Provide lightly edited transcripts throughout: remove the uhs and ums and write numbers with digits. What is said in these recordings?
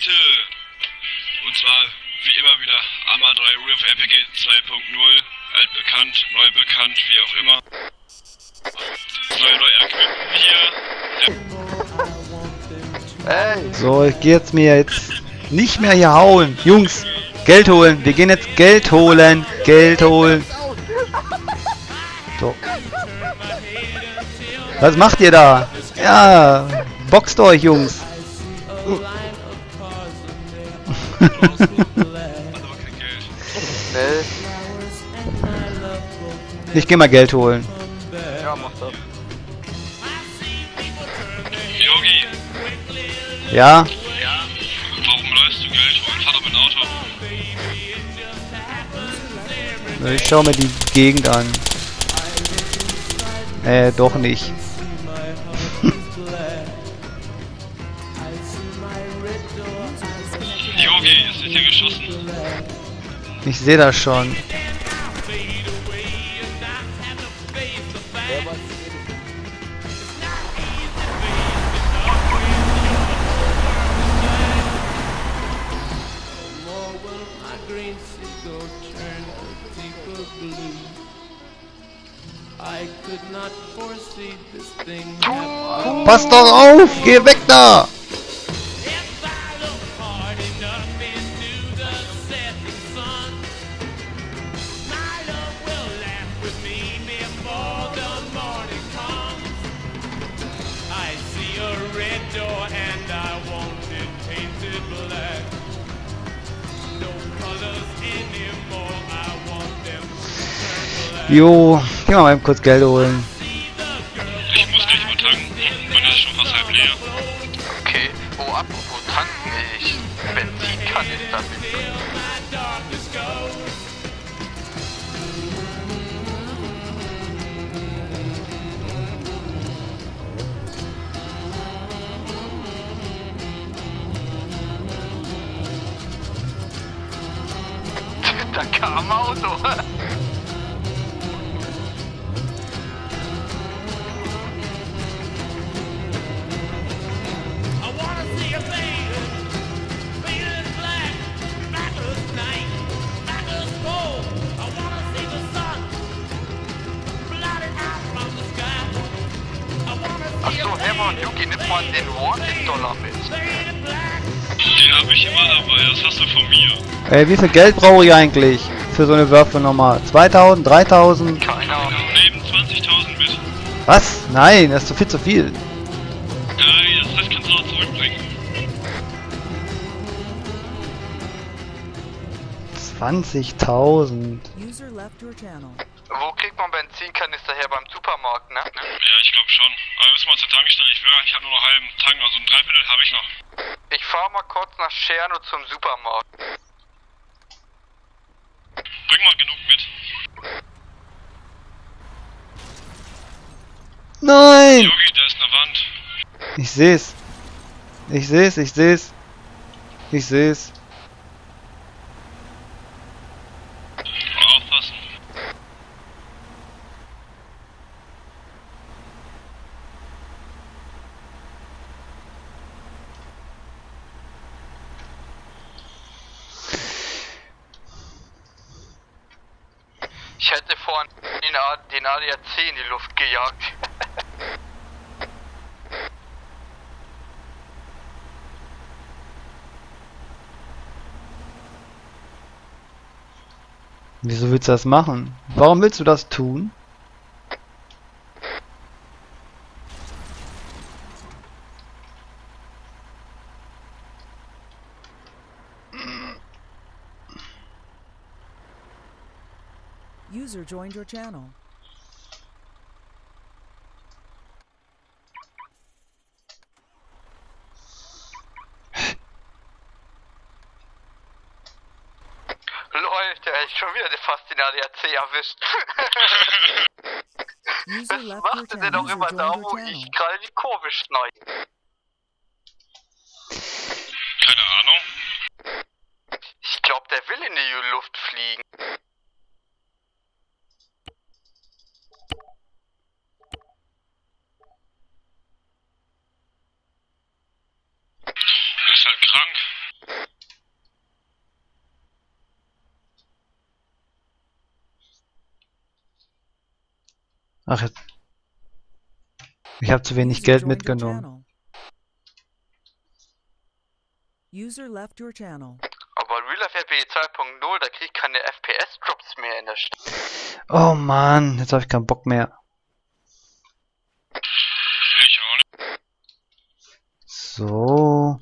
Leute! Und zwar, wie immer wieder, Arma 3 Riff RPG 2.0, altbekannt, neu bekannt, wie auch immer. Neu hier. So, ich gehe jetzt mir nicht mehr hier hauen. Jungs, Geld holen. Wir gehen jetzt Geld holen. Geld holen. So. Was macht ihr da? Ja, boxt euch, Jungs. Ich gehe mal Geld holen. Ja, mach das. Yogi, Ja? warum läufst du Geld holen? Fahr doch mit dem Auto. Ich schau mir die Gegend an. Doch nicht. Yogi, ist nicht hier geschossen? Ich sehe das schon. Pass doch auf! Geh weg da! Jo, geh mal eben kurz Geld holen. Ich muss gleich mal tanken. Meine ist schon fast halb leer. Okay. Oh, apropos tanken, Benzinkanister mit. Da kam Auto. Achso, Hermann und Yuki, nimm mal den Wanted-Dollar mit. Den habe ich immer dabei, das hast du von mir. Wie viel Geld brauche ich eigentlich für so eine Waffe nochmal? 2000, 3000? Keine Ahnung. Neben 20.000 mit. Was? Nein, das ist viel zu viel. Das Rest kannst du noch zurückbringen. 20.000. User left your channel. Wo kriegt man Benzinkanister her? Beim Supermarkt, ne? Ja, ich glaube schon. Aber wir müssen mal zur Tankstelle. Ich habe nur noch halben Tank, also ein Dreiviertel habe ich noch. Ich fahr mal kurz nach Scherno zum Supermarkt. Bring mal genug mit. Nein! Yogi, da ist eine Wand. Ich seh's. Ich seh's, ich seh's. Ich seh's. Aufpassen. Ich hätte vorhin den ADAC in die Luft gejagt. Wieso willst du das machen? Warum willst du das tun? User joined your channel. Lol, der hat schon wieder fast den ADAC erwischt. User Was left your macht denn channel. auch immer User da, joined wo your channel. ich gerade die Kurve schneide? Keine Ahnung. Ich glaube, der will in die Luft fliegen. Ist halt krank. Ach, ich habe zu wenig User Geld joined your mitgenommen. channel. User left your channel. Aber Real Life RPG 2.0, da krieg ich keine FPS-Drops mehr in der Stadt. Oh Mann, jetzt habe ich keinen Bock mehr. Ich auch nicht. So.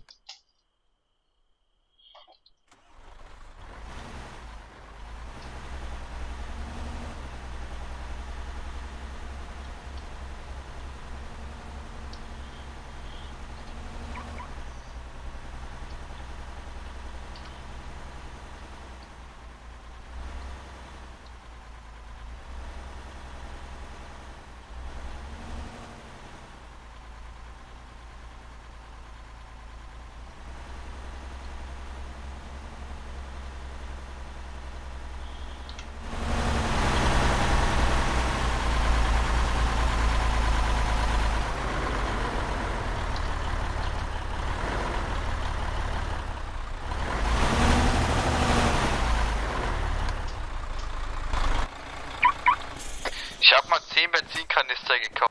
Ich hab mal 10 Benzinkanister gekauft.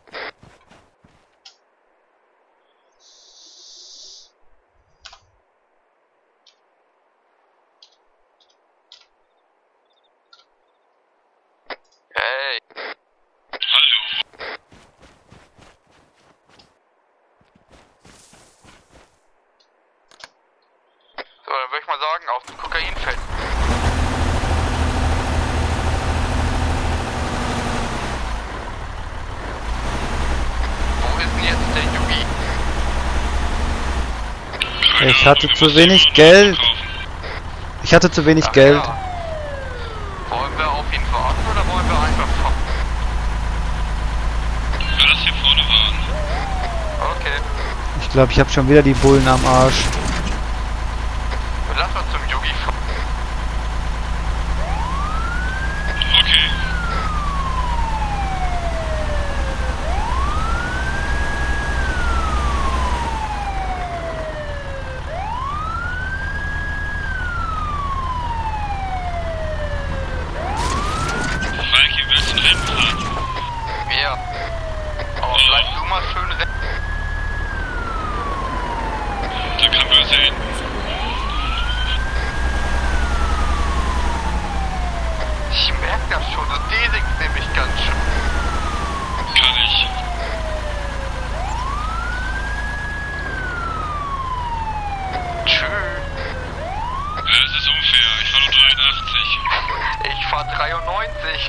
Hey, Hallo. so, dann würde ich mal sagen, auf zum Kokainfeld. Wo ist denn jetzt der Yugi? Ich hatte zu wenig Geld. Ich hatte zu wenig Ach Geld. ja. Wollen wir auf ihn warten oder wollen wir einfach fahren? Lass hier vorne warten. Okay, Ich glaube, ich habe schon wieder die Bullen am Arsch. lass uns zum Yugi fahren. Okay. Mikey, willst du ein Rennen fahren? Ja. Aber bleib du mal schön rennen. Da können wir sehen. Ich merk das schon, du desingst nämlich ganz schön. Kann ich. Tschüss. Es ist unfair. Ich war nur 83. Ich fahr 93.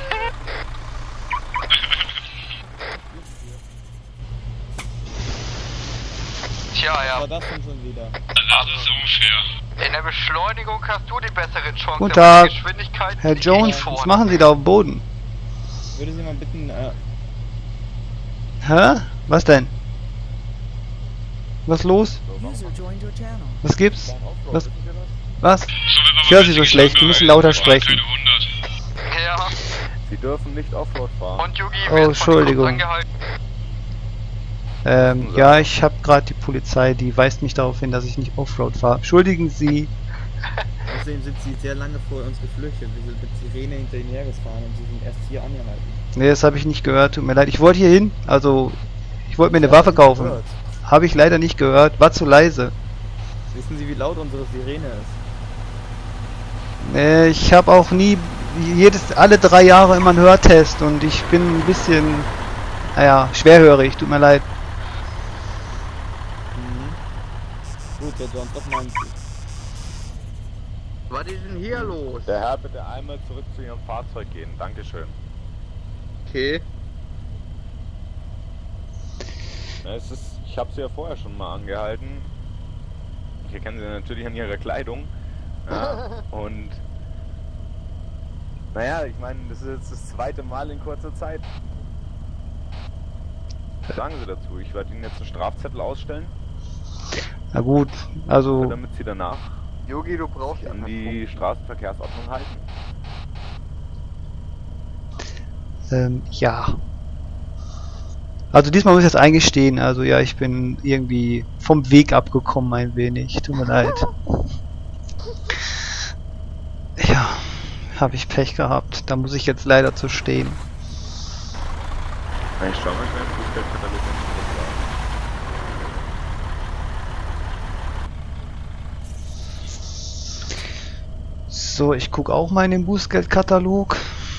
Tja, ja. war das denn schon wieder? Das ist unfair. In der Beschleunigung hast du die bessere Chance. Guten aber Tag, die Geschwindigkeit Herr liegt Jones, vorne. was machen Sie da auf dem Boden? Würde Sie mal bitten, Hä? Was denn? Was los? User joined your channel. Was gibt's? Was? wissen Sie das? Was? So, wir Ich höre Sie so schlecht, Sie müssen lauter sprechen. Keine 100. Ja, Sie dürfen nicht Offroad fahren. und Yugi Oh, wird von Entschuldigung. kurz angehalten. Ja, ich habe gerade die Polizei, die weist mich darauf hin, dass ich nicht Offroad fahre. Entschuldigen Sie. Außerdem sind Sie sehr lange vor uns geflüchtet. Wir sind mit Sirene hinter Ihnen hergefahren und Sie sind erst hier angehalten. Nee, das habe ich nicht gehört, tut mir leid. Ich wollte hier hin, also ich wollte mir eine Waffe kaufen. Gehört. Habe ich leider nicht gehört, war zu leise. Wissen Sie, wie laut unsere Sirene ist? Nee, ich habe auch nie, alle 3 Jahre immer einen Hörtest und ich bin ein bisschen, naja, schwerhörig, tut mir leid. Gut, Herr Jones, was meinen Sie? Was ist denn hier los? Der Herr, bitte einmal zurück zu Ihrem Fahrzeug gehen. Dankeschön. Okay. Na, ich habe Sie ja vorher schon mal angehalten. Ich erkenne Sie natürlich an Ihrer Kleidung. Ja, und naja, ich meine, das ist jetzt das 2. Mal in kurzer Zeit. Was sagen Sie dazu? Ich werde Ihnen jetzt einen Strafzettel ausstellen, Na gut, also, damit Sie danach Yugi, du brauchst sich an die Straßenverkehrsordnung halten. ja. Also diesmal muss ich jetzt eingestehen, also ja, ich bin irgendwie vom Weg abgekommen ein wenig, tut mir leid. Ja, habe ich Pech gehabt. Da muss ich jetzt leider zu stehen. Ich schau mal schnell im Bußgeldkatalog an. So, ich gucke auch mal in den Bußgeldkatalog.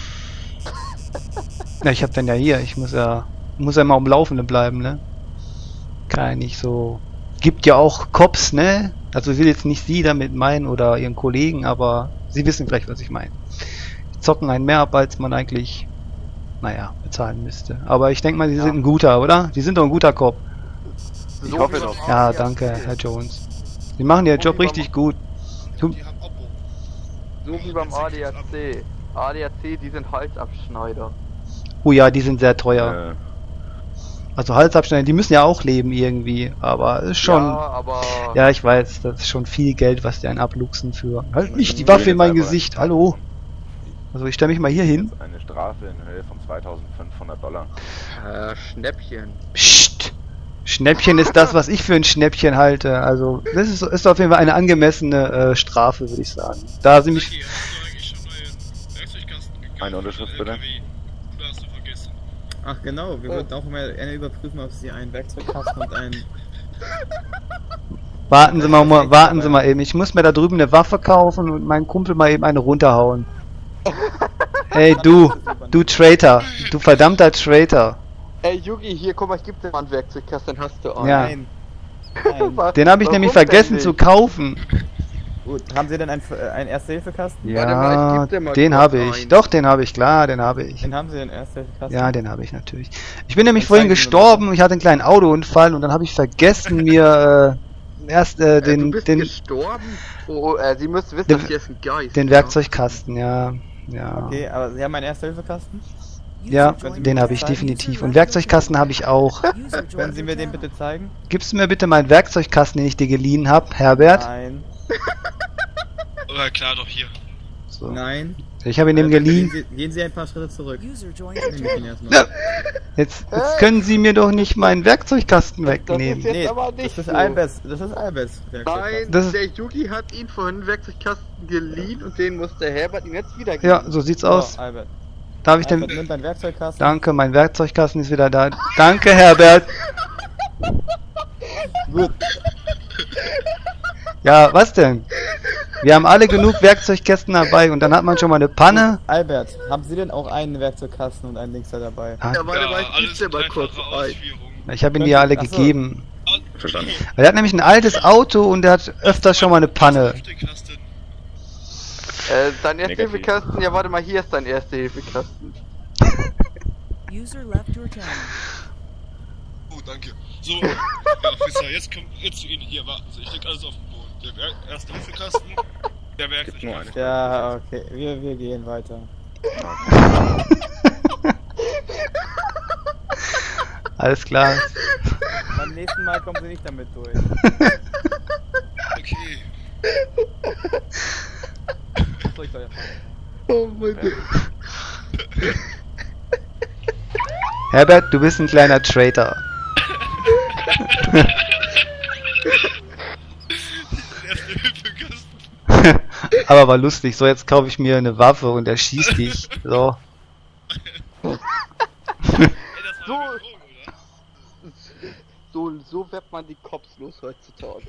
Ja, ich habe den ja hier. Ich muss ja mal am Laufenden bleiben, ne? Kann ja nicht so... Gibt ja auch Cops, ne? Also ich will jetzt nicht Sie damit meinen oder Ihren Kollegen, aber Sie wissen vielleicht, was ich meine. Die zocken einen mehr ab, als man eigentlich, naja, bezahlen müsste. Aber ich denke mal, Sie sind ein guter, oder? Sie sind doch ein guter Cop. Ich hoffe doch. Ja, danke, Herr Jones. Sie machen Ihren Job richtig gut. So wie beim ADAC. ADAC, die sind Halsabschneider. Oh ja, die sind sehr teuer. Also Halsabschneider, die müssen ja auch leben irgendwie, aber ist schon... Ja, aber... Ja, ich weiß, das ist schon viel Geld, was die einen abluchsen für... Halt nicht die Waffe in mein Gesicht, hallo! Also ich stelle mich mal hier hin. Eine Strafe in Höhe von $2.500. Schnäppchen. Psst! Schnäppchen ist das, was ich für ein Schnäppchen halte. Also, das ist auf jeden Fall eine angemessene Strafe, würde ich sagen. Da sie mich... Eine Unterschrift bitte. Ach genau, wir wollten auch mal überprüfen, ob Sie einen Werkzeugkasten und einen... Warten Sie mal eben. Ich muss mir da drüben eine Waffe kaufen und meinen Kumpel mal eben eine runterhauen. Hey du Traitor, du verdammter Traitor. Ey Yugi, hier, guck mal, ich geb dir mal einen Werkzeugkasten, dann hast du einen. Ja. Nein. Nein. Den habe ich nämlich vergessen zu kaufen. Gut, haben Sie denn einen Erste-Hilfe-Kasten? Warte mal, ich Ja, geb dir mal den kurz habe ich. einen. Doch, den habe ich, klar, den habe ich. Den haben Sie den Erste-Hilfe-Kasten? Ja, den habe ich natürlich. Ich bin nämlich Dann vorhin zeigen Sie mir gestorben, ich hatte einen kleinen Autounfall und dann habe ich vergessen, mir erst du den bist gestorben? Oh, Sie müssen wissen, Den- das hier ist ein Geist. den Werkzeugkasten, ja. Okay, aber Sie haben einen Erste-Hilfe-Kasten? Ja, User joined den your habe ich channel. definitiv. Und Werkzeugkasten habe ich auch. User Können joined Sie your mir den channel. bitte zeigen? Gibst du mir bitte meinen Werkzeugkasten, den ich dir geliehen habe, Herbert? Nein. Aber klar, doch hier. So. Nein. Ich habe ihn dem geliehen. Gehen Sie ein paar Schritte zurück. User joined your Nehme ich ihn channel. erstmal. Ja. Jetzt können Sie mir doch nicht meinen Werkzeugkasten Das ist wegnehmen. jetzt Nee, aber nicht das ist so. Albers Werkzeugkasten. Nein, Das ist- der Yugi hat ihn vorhin einen Werkzeugkasten geliehen und den muss der Herbert ihm jetzt wieder geben. Ja, so sieht's aus. So, Albert. Darf ich Albert, den... nimm deinen Werkzeugkasten. Danke, mein Werkzeugkasten ist wieder da. Danke, Herbert. Gut. Ja, was denn? Wir haben alle genug Werkzeugkästen dabei und dann hat man schon mal eine Panne. Albert, haben Sie denn auch einen Werkzeugkasten und einen Linkser dabei? Ah, Ja, warte mal, ich geb dir mal kurz ein. ich habe ihn dir alle Ach so. gegeben. Verstanden. Weil er hat nämlich ein altes Auto und der hat öfters schon mal eine Panne. Dein Negativ. Erste-Hilfe-Kasten, ja warte mal, hier ist dein Erste-Hilfe-Kasten. User left your channel. Oh, danke. So, ja, Officer, jetzt zu Ihnen. Hier, warten Sie, ich leg alles auf den Boden. Der erste Hilfekasten, der Werkzeugkasten. Nur eine. Ja, okay. Wir gehen weiter. Alles klar. Beim nächsten Mal kommen Sie nicht damit durch. Okay. Oh mein Gott. Herbert, du bist ein kleiner Traitor. Erste Hilfekasten. Aber war lustig. So, jetzt kaufe ich mir eine Waffe und er schießt dich. So. Ey, das war eine Bedrohung, oder? So wird man die Cops los heutzutage.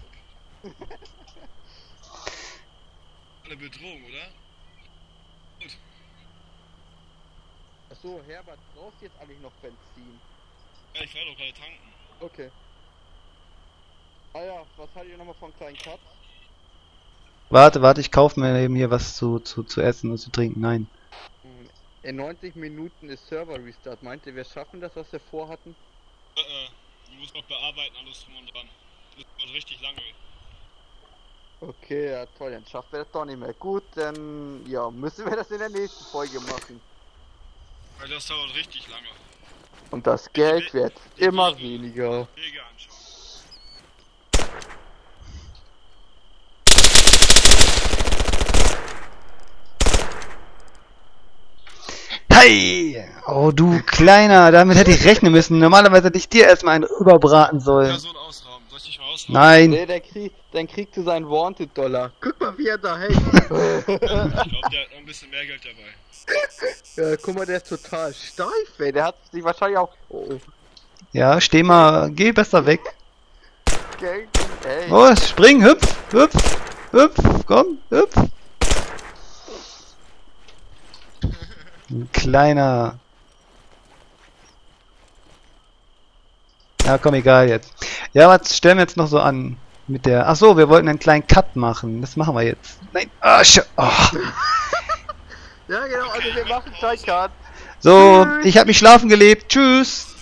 Eine Bedrohung, oder? Gut. Achso, Herbert, brauchst du jetzt eigentlich noch Benzin? Ja, ich war doch gerade tanken. Okay. Ah ja, was haltet ihr nochmal von kleinen Cuts? Warte, ich kaufe mir eben hier was zu essen und zu trinken. Nein. In 90 Minuten ist Server Restart. Meint ihr, wir schaffen das, was wir vorhatten? Du musst noch bearbeiten, alles drum und dran. Das dauert richtig lange. Okay, ja toll, dann schaffen wir das doch nicht mehr. Gut, dann ja, müssen wir das in der nächsten Folge machen. Weil das dauert richtig lange. Und das Geld wird immer weniger. Wege anschauen. Hey! Oh, du Kleiner, damit hätte ich rechnen müssen. Normalerweise hätte ich dir erstmal einen überbraten Ja, sollen. so ein Ausraum. Soll ich dich mal ausraum? Nein. Nee, dann kriegt du seinen Wanted-Dollar. Guck mal, wie er da hängt. Ich glaube, der hat noch ein bisschen mehr Geld dabei. Ja, guck mal, der ist total steif, ey. Der hat sich wahrscheinlich auch... Oh, Ja, steh mal, geh besser weg. okay. Ey. Oh, spring, hüpf, hüpf, hüpf, komm, hüpf. Ein kleiner. Ja, komm, egal jetzt. Ja, was stellen wir jetzt noch so an mit der... Ach so, wir wollten einen kleinen Cut machen. Das machen wir jetzt. Nein. Ah, Ja, genau, also wir machen Zeitcard. So, ich habe mich schlafen gelebt. Tschüss.